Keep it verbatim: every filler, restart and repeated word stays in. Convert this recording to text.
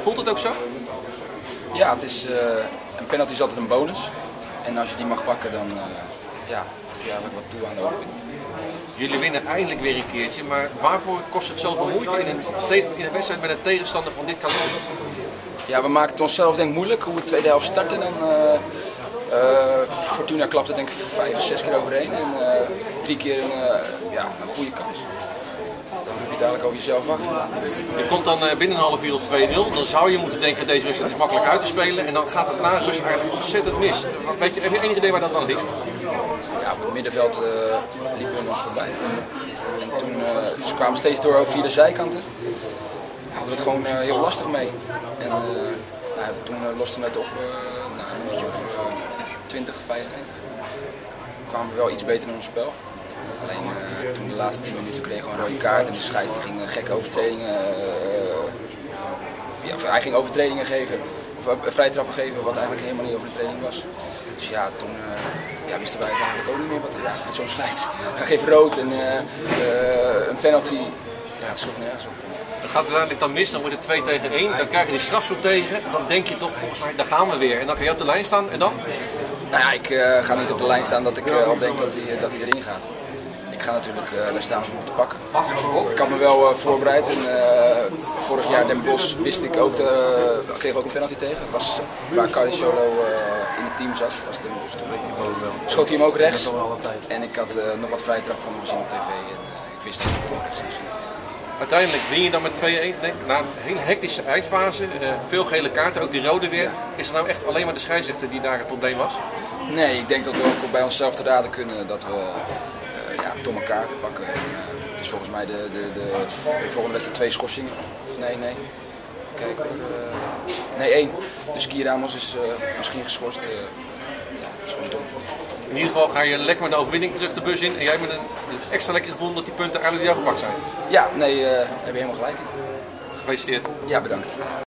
Voelt het ook zo? Ja, het is, uh, een penalty is altijd een bonus. En als je die mag pakken, dan uh, ja, voeg je eigenlijk wat toe aan de overwinning. Jullie winnen eindelijk weer een keertje, maar waarvoor kost het zoveel moeite in een, in een wedstrijd met een tegenstander van dit kaliber? Ja, we maken het onszelf denk ik moeilijk hoe we de tweede helft starten. Dan, uh, uh, Fortuna klapte denk ik vijf of zes keer overheen en uh, drie keer een, uh, ja, een goede kans. Dan roep je het eigenlijk over jezelf af. Je komt dan binnen een half uur op twee nul. Dan zou je moeten denken, deze wedstrijd is makkelijk uit te spelen. En dan gaat het na rust eigenlijk ontzettend mis. Weet je, heb je enig idee waar dat dan ligt? Ja, op het middenveld uh, liepen hun ons voorbij. En toen uh, ze kwamen steeds door over via de zijkanten. Hadden we het gewoon uh, heel lastig mee. En uh, nou, toen uh, losten we het op uh, na een minuutje of uh, twintig, vijfentwintig. Kwamen we wel iets beter in ons spel. Alleen uh, toen de laatste tien minuten kregen we een rode kaart en de scheidsrechter ging gekke overtredingen. Uh, ja, hij ging overtredingen geven, of uh, vrijtrappen geven, wat eigenlijk helemaal niet overtreding was. Dus ja, toen uh, ja, wisten wij het eigenlijk ook niet meer wat ja, met zo'n scheids. Hij geeft rood en uh, uh, een penalty. Ja, het sloeg nergens op. Dan gaat het uiteindelijk dan mis, dan wordt het twee tegen één. Dan krijg je die strafschop tegen. Dan denk je toch, volgens mij, daar gaan we weer. En dan ga je op de lijn staan en dan? Nou ja, ik uh, ga niet op de lijn staan dat ik uh, al denk dat hij dat erin gaat. Ik ga natuurlijk uh, daar staan om te pakken. Ik had me wel uh, voorbereid en uh, vorig jaar Den Bosch wist ik ook, de, uh, kreeg ook een penalty tegen. Het was waar Caricciolo uh, in het team zat, dat was Den Bosch toen. Schoot hij hem ook rechts en ik had uh, nog wat vrije trap van hem gezien op tv en uh, ik wist dat hij hem gewoon rechts was. Uiteindelijk win je dan met twee één, denk ik, na een hele hectische eindfase, uh, veel gele kaarten, ook die rode weer. Ja. Is het nou echt alleen maar de scheidsrechter die daar het probleem was? Nee, ik denk dat we ook bij onszelf te raden kunnen dat we uh, ja, domme kaarten pakken. En, uh, het is volgens mij de, de, de, de volgende wedstrijd twee schorsingen. Of nee, nee. Kijk hoor. Uh, nee, één. Dus Kier Ramos is uh, misschien geschorst. Uh, ja, dat is gewoon dom. In ieder geval ga je lekker met de overwinning terug de bus in en jij hebt een extra lekker gevonden dat die punten eigenlijk jou gepakt zijn. Ja, nee, uh, heb je helemaal gelijk in. Gefeliciteerd. Ja, bedankt.